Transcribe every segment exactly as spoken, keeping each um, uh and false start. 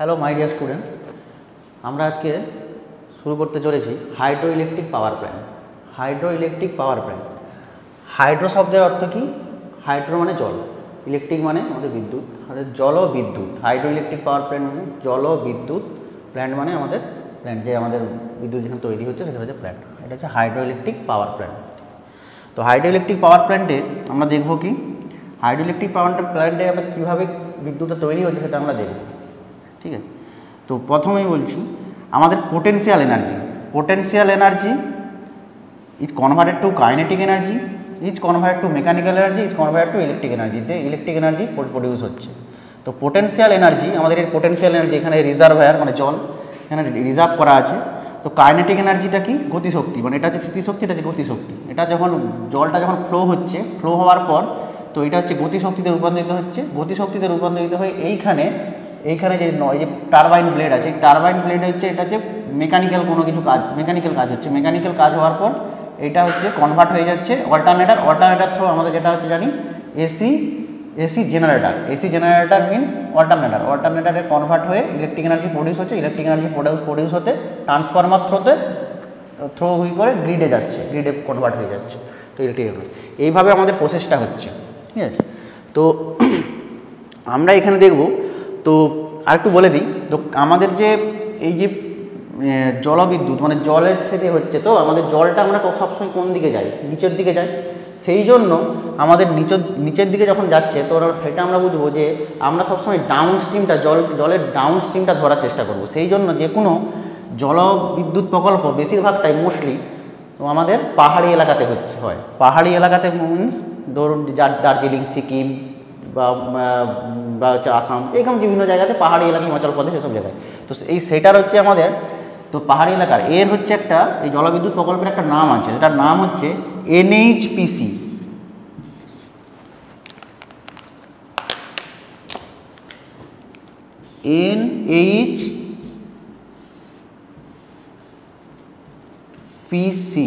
Hello my dear student, আমরা আজকে শুরু করতে চলেছি hydro electric power plant. Hydro electric power plant, hydro শব্দের অর্থ কি? হাইড্রো মানে জল, ইলেকট্রিক মানে আমাদের বিদ্যুৎ, আমাদের জল ও বিদ্যুৎ। হাইড্রো ইলেকট্রিক পাওয়ার প্ল্যান্ট মানে জল ও বিদ্যুৎ, প্ল্যান্ট মানে আমাদের প্ল্যান্ট, যে আমাদের বিদ্যুৎ যেখানে তৈরি হচ্ছে সেটা হচ্ছে প্ল্যান্ট। এটা হচ্ছে হাইড্রো ইলেকট্রিক পাওয়ার প্ল্যান্ট। তো হাইড্রো ইলেকট্রিক পাওয়ার প্ল্যান্টে আমরা দেখব কি, হাইড্রো ইলেকট্রিক পাওয়ার প্ল্যান্টে আমরা কীভাবে বিদ্যুৎটা তৈরি হচ্ছে সেটা আমরা দেখব। ঠিক আছে, তো প্রথমেই বলছি আমাদের potential energy, potential energy is converted to kinetic energy, is converted to mechanical energy, is converted to electric এনার্জিতে ইলেকট্রিক এনার্জি প্রডিউস হচ্ছে। তো পোটেনশিয়াল এনার্জি, আমাদের এই পোটেনশিয়াল এনার্জি এখানে রিজার্ভায়ার মানে জল এখানে রিজার্ভ করা আছে। তো কাইনেটিক এনার্জিটা কি? গতিশক্তি, মানে এটা হচ্ছে স্মৃতিশক্তি, এটা হচ্ছে গতিশক্তি। এটা যখন জলটা যখন ফ্লো হচ্ছে, ফ্লো হওয়ার পর তো এটা হচ্ছে গতিশক্তিতে রূপান্তরিত হচ্ছে। গতিশক্তিতে রূপান্তরিত হয়ে এইখানে এইখানে যে নয় যে টারবাইন ব্লেড আছে, টারবাইন ব্লেড হচ্ছে এটা হচ্ছে মেকানিক্যাল কোনো কিছু কাজ, মেকানিক্যাল কাজ হচ্ছে। মেকানিক্যাল কাজ হওয়ার পর এটা হচ্ছে কনভার্ট হয়ে যাচ্ছে অল্টারনেটার, অল্টারনেটার থ্রু আমাদের যেটা হচ্ছে জানি AC AC generator, AC generator mean alternator, অল্টারনেটারে কনভার্ট হয়ে ইলেকট্রিক এনার্জি প্রডিউস হচ্ছে। ইলেকট্রিক এনার্জি প্রডিউস হতে ট্রান্সফরমার থ্রোতে থ্রো হয়ে করে গ্রিডে যাচ্ছে, গ্রিডে কনভার্ট হয়ে যাচ্ছে। তো ইলেকট্রিক এনার্জি এইভাবে আমাদের প্রসেসটা হচ্ছে। ঠিক আছে, তো আমরা এখানে দেখব। তো আরেকটু বলে দিই, তো আমাদের যে এই যে জলবিদ্যুৎ মানে জলের থেকে হচ্ছে, তো আমাদের জলটা আমরা সবসময় কোন দিকে যাই? নিচের দিকে যাই। সেই জন্য আমাদের নিচের নিচের দিকে যখন যাচ্ছে, তো সেটা আমরা বুঝবো যে আমরা সবসময় ডাউন স্ট্রিমটা জল জলের ডাউন স্ট্রিমটা ধরার চেষ্টা করব। সেই জন্য যে কোনো জলবিদ্যুৎ প্রকল্প বেশিরভাগটাই মোস্টলি তো আমাদের পাহাড়ি এলাকাতে হচ্ছে হয়। পাহাড়ি এলাকাতে মিনস ধরুন দার্জিলিং, সিকিম বা হচ্ছে আসাম, এরকম বিভিন্ন জায়গাতে পাহাড়ি এলাকা, হিমাচল প্রদেশ, এসব জায়গায়। তো এই সেটার হচ্ছে আমাদের তো পাহাড়ি এলাকার এর হচ্ছে একটা এই জলবিদ্যুৎ প্রকল্পের একটা নাম আছে, যেটার নাম হচ্ছে এনএইচপিসি। এনএইচপিসি,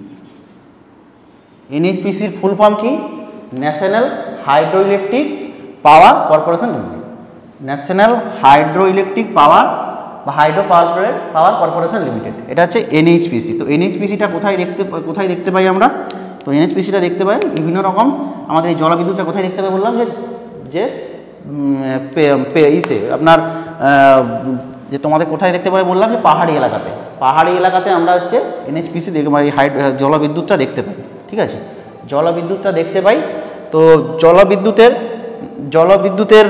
এনএইচপিসির ফুল ফর্ম কি? National hydro electric power corporation limited. National hydro electric power বা hydro power power corporation limited, এটা হচ্ছে এনএইচপিসি। তো এনএইচপিসিটা কোথায় দেখতে কোথায় দেখতে পাই আমরা? তো এনএইচপিসিটা দেখতে পাই বিভিন্ন রকম, আমাদের এই জলবিদ্যুৎটা কোথায় দেখতে পাই বললাম যে যে ইসে আপনার যে তোমাদের কোথায় দেখতে পাই বললাম যে পাহাড়ি এলাকাতে। পাহাড়ি এলাকাতে আমরা হচ্ছে এনএইচপিসি দেখব, এই হাইড জলবিদ্যুৎটা দেখতে পাই। ঠিক আছে, জলবিদ্যুৎটা দেখতে পাই। তো জলবিদ্যুতের জলবিদ্যুতের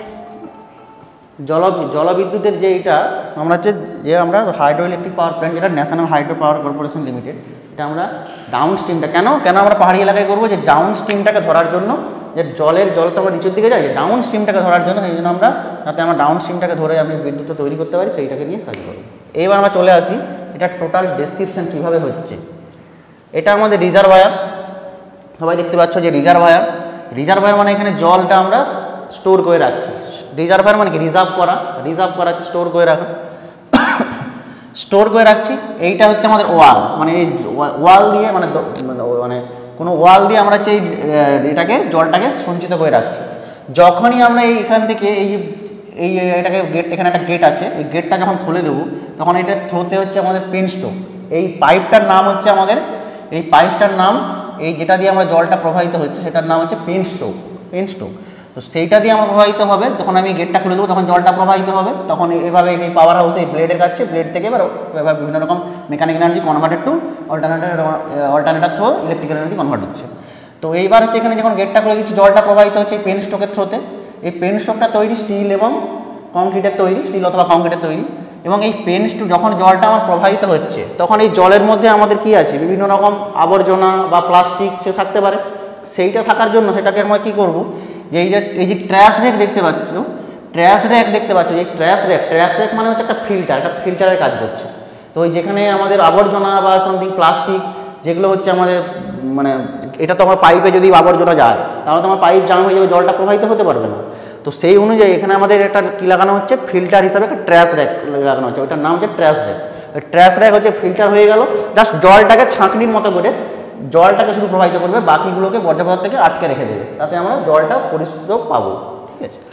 জল জলবিদ্যুতের যে এটা আমরা হচ্ছে যে আমরা হাইড্রো ইলেকট্রিক পাওয়ার প্ল্যান্ট, যেটা national hydro power corporation limited, এটা আমরা ডাউন স্ট্রিমটা কেন কেন আমরা পাহাড়ি এলাকায় করবো? যে ডাউন স্ট্রিমটাকে ধরার জন্য, যে জলের জল তো আমরা নিচের দিকে যাই, যে ডাউন স্ট্রিমটাকে ধরার জন্য, সেই জন্য আমরা যাতে আমরা ডাউন স্ট্রিমটাকে ধরে আমি বিদ্যুৎটা তৈরি করতে পারি, সেইটাকে নিয়ে কাজ করবো। এইবার আমরা চলে আসি এটা টোটাল ডেসক্রিপশন কীভাবে হচ্ছে। এটা আমাদের রিজার্ভায়ার, সবাই দেখতে পাচ্ছ যে রিজার্ভায়ার। রিজার্ভায়ার মানে এখানে জলটা আমরা স্টোর করে রাখছি। রিজার্ভায়ার মানে কি? রিজার্ভ করা, রিজার্ভ করা হচ্ছে স্টোর করে রাখা, স্টোর করে রাখছি। এইটা হচ্ছে আমাদের ওয়াল, মানে এই ওয়াল দিয়ে মানে মানে কোনো ওয়াল দিয়ে আমরা হচ্ছে এই এটাকে জলটাকে সঞ্চিত করে রাখছি। যখনই আমরা এইখান থেকে এই এই এটাকে গেট, এখানে একটা গেট আছে, এই গেটটা যখন খুলে দেবো তখন এটা থ্রোতে হচ্ছে আমাদের পেন স্ট্রোক। এই পাইপটার নাম হচ্ছে আমাদের এই পাইপটার নাম এই যেটা দিয়ে আমরা জলটা প্রবাহিত হচ্ছে সেটার নাম হচ্ছে পেন স্ট্রোক, পেন স্ট্রোক। তো সেইটা দিয়ে আমরা প্রবাহিত হবে, তখন আমি গেটটা খুলে দেবো, তখন জলটা প্রবাহিত হবে। তখন এভাবে এই পাওয়ার হাউসে এই ব্লেডের কাছে, ব্লেড থেকে এবার এবার বিভিন্ন রকম mechanical energy converted to alternator alternator through electrical energy convert হচ্ছে। তো এইবার হচ্ছে এখানে যখন গেটটা খুলে দিচ্ছি, জলটা প্রবাহিত হচ্ছে এই পেন স্ট্রোকের থ্রোতে। এই পেন স্ট্রোকটা তৈরি স্টিল এবং কংক্রিটের তৈরি, স্টিল অথবা কংক্রিটের তৈরি। এবং এই পেন স্ট্রোক যখন জলটা আমার প্রবাহিত হচ্ছে, তখন এই জলের মধ্যে আমাদের কি আছে? বিভিন্ন রকম আবর্জনা বা প্লাস্টিক সে থাকতে পারে। সেইটা থাকার জন্য সেটাকে আমরা কী করবো, যে এই যে এই যে ট্র্যাশ র্যাক দেখতে পাচ্ছ, ট্র্যাশ র্যাক দেখতে পাচ্ছ, এই ট্র্যাশ র্যাক, ট্র্যাশ র্যাক মানে হচ্ছে একটা ফিল্টার, একটা ফিল্টারের কাজ করছে। তো ওই যেখানে আমাদের আবর্জনা বা সামথিং প্লাস্টিক যেগুলো হচ্ছে আমাদের মানে এটা তো আমার পাইপে যদি আবর্জনা যায় তাহলে তো আমার পাইপ জাম হয়ে যাবে, জলটা প্রবাহিত হতে পারবে না। তো সেই অনুযায়ী এখানে আমাদের একটা কী লাগানো হচ্ছে? ফিল্টার হিসাবে একটা ট্র্যাশ র্যাক লাগানো হচ্ছে, ওইটার নাম হচ্ছে ট্র্যাশ র্যাক। ওই ট্র্যাশ র্যাক হচ্ছে ফিল্টার হয়ে গেল, জাস্ট জলটাকে ছাঁকনির মতো করে জলটাকে শুধু প্রবাহিত করবে, বাকিগুলোকে বর্জ্য পদার্থ থেকে আটকে রেখে দেবে, তাতে আমরা জলটা পরিশুদ্ধ পাবো। ঠিক আছে,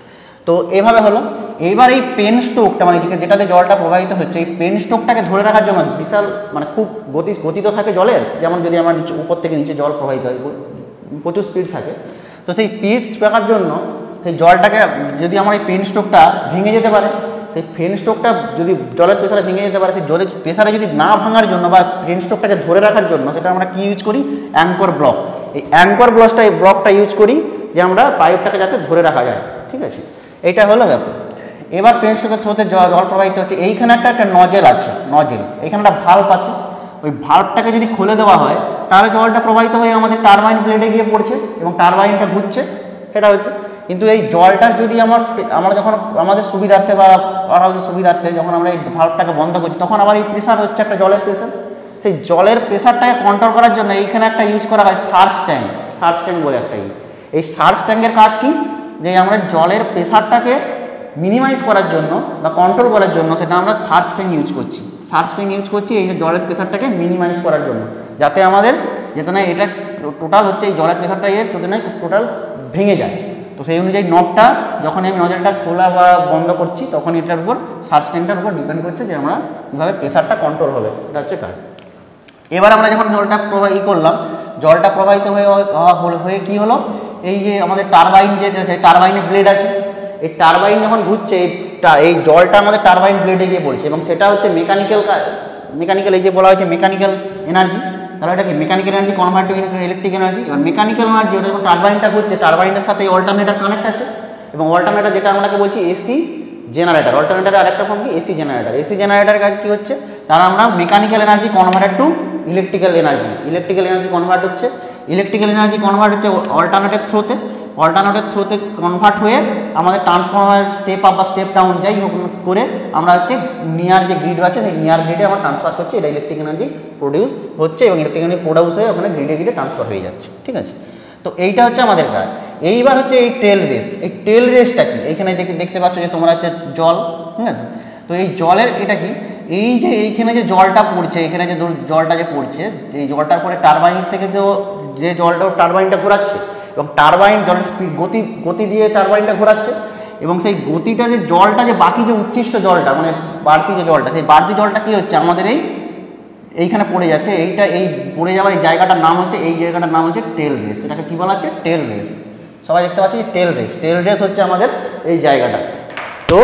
তো এভাবে হলো। এইবার এই পেন স্ট্রোকটা মানে যেটাতে জলটা প্রবাহিত হচ্ছে, এই পেন স্ট্রোকটাকে ধরে রাখার জন্য বিশাল মানে খুব গতি গতি তো থাকে জলের, যেমন যদি আমার নিচে উপর থেকে নিচে জল প্রবাহিত হয় প্রচুর স্পিড থাকে, তো সেই স্পিড রাখার জন্য সেই জলটাকে যদি আমার এই পেন স্ট্রোকটা ভেঙে যেতে পারে, সেই পেন স্ট্রোকটা যদি জলের প্রেসারে ভেঙে যেতে পারে, সেই জলের প্রেসারে যদি না ভাঙার জন্য বা পেন স্ট্রোকটাকে ধরে রাখার জন্য সেটা আমরা কি ইউজ করি, অ্যাঙ্কর ব্লক। এই অ্যাঙ্কর ব্লকটা এই ব্লকটা ইউজ করি যে আমরা পাইপটাকে যাতে ধরে রাখা যায়, ঠিক আছে। এইটা হলো ব্যাপার। এবার পেন স্ট্রোকের থ্রোতে জল প্রবাহিত হচ্ছে, এইখানে একটা একটা নজেল আছে, নজেল, এখানে একটা ভাল্ব আছে, ওই ভাল্বটাকে যদি খুলে দেওয়া হয় তাহলে জলটা প্রবাহিত হয়ে আমাদের টারবাইন ব্লেডে গিয়ে পড়ছে এবং টারবাইনটা ঘুরছে, সেটা হচ্ছে। কিন্তু এই জলটার যদি আমার আমরা যখন আমাদের সুবিধার্থে বা পাওয়ার হাউসের সুবিধার্থে যখন আমরা এই ভাল্বটাকে বন্ধ করছি, তখন আবার এই প্রেশার হচ্ছে একটা জলের প্রেশার, সেই জলের প্রেশারটাকে কন্ট্রোল করার জন্য এইখানে একটা ইউজ করা হয় সার্চ ট্যাঙ্ক। সার্চ ট্যাঙ্ক বলে একটা, এই সার্চ ট্যাঙ্কের কাজ কি, যে আমরা জলের প্রেশারটাকে মিনিমাইজ করার জন্য বা কন্ট্রোল করার জন্য সেটা আমরা সার্চ ট্যাঙ্ক ইউজ করছি। সার্চ ট্যাঙ্ক ইউজ করছি এই যে জলের প্রেশারটাকে মিনিমাইজ করার জন্য, যাতে আমাদের যাতে না এটা টোটাল হচ্ছে এই জলের প্রেশারটা এর যাতে না টোটাল ভেঙে যায়। তো সেই অনুযায়ী নবটা যখন আমি নজলটা খোলা বা বন্ধ করছি তখন এটার উপর সার্চ ট্যাঙ্কটার উপর ডিপেন্ড করছে যে আমরা কীভাবে প্রেশারটা কন্ট্রোল হবে, এটা হচ্ছে কাজ। এবার আমরা যখন জলটা প্রবাহিত করলাম, জলটা প্রবাহিত হয়ে হয়ে কী হলো, এই যে আমাদের টারবাইন যে টারবাইনের ব্লেড আছে, এই টারবাইন যখন ঘুরছে এই জলটা আমাদের টারবাইন ব্লেডে গিয়ে পড়ছে এবং সেটা হচ্ছে মেকানিক্যাল মেকানিক্যাল এই যে বলা হয়েছে মেকানিক্যাল এনার্জি, তাহলে এটা কি mechanical energy convert to electric energy. এবার মেকানিক্যাল এনার্জি ওটা যখন টারবাইনটা ঘুরছে, টারবাইনের সাথে অল্টারনেটার কানেক্ট আছে এবং অল্টারনেটার যেটা আমরাকে বলছি এসি জেনারেটার, অল্টারনেটারের আরেকটা ফর্ম কি এসি জেনারেটার। এসি জেনারেটার কাজ কী হচ্ছে, তারা আমরা mechanical energy convert to electrical energy, electrical energy convert হচ্ছে ইলেকট্রিক্যাল এনার্জি কনভার্ট হচ্ছে অল্টারনেটের থ্রোতে, অল্টারনেটের থ্রোতে কনভার্ট হয়ে আমাদের ট্রান্সফরমার স্টেপ আপ বা স্টেপ ডাউন যাই করে আমরা হচ্ছে নিয়ার যে গ্রিড আছে সেই নিয়ার গ্রিডে আমরা ট্রান্সফার করছি, এটা ইলেকট্রিক এনার্জি প্রডিউস হচ্ছে এবং ইলেকট্রিক এনার্জি প্রডিউস হয়ে ওখানে গ্রিডে গ্রিডে ট্রান্সফার হয়ে যাচ্ছে, ঠিক আছে। তো এইটা হচ্ছে আমাদের কাজ। এইবার হচ্ছে এই টেল রেস, এই টেল রেসটা কি, এইখানে দেখতে পাচ্ছ যে তোমরা হচ্ছে জল, ঠিক আছে। তো এই জলের এটা কি, এই যে এইখানে যে জলটা পড়ছে, এখানে যে জলটা যে পড়ছে, এই জলটার পরে টারবাইন থেকে তো যে জলটা টারবাইনটা ঘোরাচ্ছে এবং টারবাইন জলের স্পিড গতি গতি দিয়ে টারবাইনটা ঘোরাচ্ছে এবং সেই গতিটা যে জলটা যে বাকি যে উচ্ছিষ্ট জলটা মানে বাড়তি যে জলটা, সেই বাড়তি জলটা কী হচ্ছে আমাদের এই এইখানে পড়ে যাচ্ছে, এইটা এই পড়ে যাওয়ার এই জায়গাটার নাম হচ্ছে এই জায়গাটার নাম হচ্ছে টেল রেস। এটাকে কী বলা হচ্ছে, টেল রেস। সবাই দেখতে পাচ্ছি টেল রেস, টেল রেস হচ্ছে আমাদের এই জায়গাটা। তো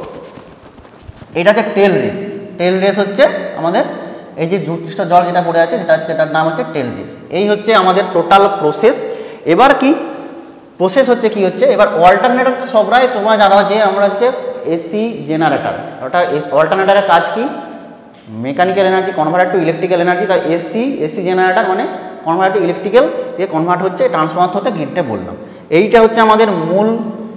এটা হচ্ছে টেল রেস, টেল রেস হচ্ছে আমাদের এই যে উচ্ছিষ্ট জল যেটা পড়ে আছে সেটা হচ্ছে এটার নাম হচ্ছে টেল রেস। এই হচ্ছে আমাদের টোটাল প্রসেস। এবার কি প্রসেস হচ্ছে কি হচ্ছে, এবার অল্টারনেটর সবরাই তোমরা জানো যে আমরা হচ্ছে এসি জেনারেটর, ওটা অল্টারনেটরের কাজ কি, mechanical energy convert to electrical energy. তাই এসি এসি জেনারেটর মানে কনভার্ট টু ইলেকট্রিক্যাল দিয়ে কনভার্ট হচ্ছে ট্রান্সফর্মার হতে গ্রিডটা বললাম। এইটা হচ্ছে আমাদের মূল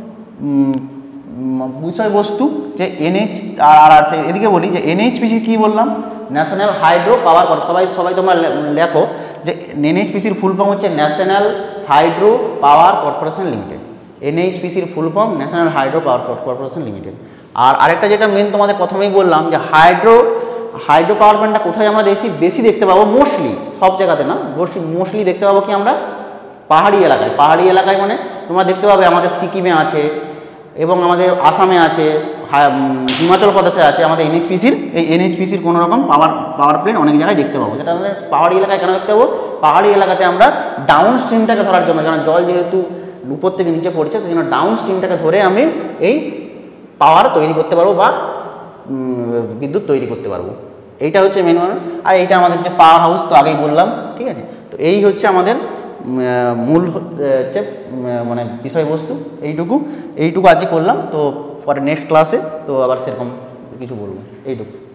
বিষয়বস্তু যে এনএইচ আর আর এদিকে বলি যে এনএইচপিসি কী বললাম, ন্যাশনাল হাইড্রো পাওয়ার কর্পোরেশন। সবাই সবাই তোমরা লেখো যে এনএইচপিসির ফুল ফর্ম হচ্ছে national hydro power corporation limited. এনএইচপিসির full form national hydro power corporation limited. আর আরেকটা যেটা মেন তোমাদের প্রথমেই বললাম যে হাইড্রো হাইড্রো পাওয়ার প্ল্যান্টটা কোথায় আমরা বেশি বেশি দেখতে পাবো, মোস্টলি সব জায়গাতে না, মোস্টলি দেখতে পাবো কি আমরা পাহাড়ি এলাকায়। পাহাড়ি এলাকায় মানে তোমরা দেখতে পাবে আমাদের সিকিমে আছে এবং আমাদের আসামে আছে, হিমাচল প্রদেশে আছে আমাদের এনএইচপিসির এই এনএইচপিসির কোনো রকম পাওয়ার পাওয়ার প্ল্যান্ট অনেক জায়গায় দেখতে পাবো। যেটা আমাদের পাহাড়ি এলাকায় কেন দেখতে পাবো, পাহাড়ি এলাকাতে আমরা ডাউন স্ট্রিমটাকে ধরার জন্য, কারণ জল যেহেতু উপর থেকে নিচে পড়ছে সেই জন্য ডাউন স্ট্রিমটাকে ধরে আমি এই পাওয়ার তৈরি করতে পারবো বা বিদ্যুৎ তৈরি করতে পারবো। এইটা হচ্ছে মেন। আর এইটা আমাদের যে পাওয়ার হাউস তো আগেই বললাম, ঠিক আছে। তো এই হচ্ছে আমাদের মূল হচ্ছে মানে বিষয়বস্তু, এইটুকু এইটুকু আজকে করলাম। তো পরে নেক্সট ক্লাসে তো আবার সেরকম কিছু বলবো, এইটুকু।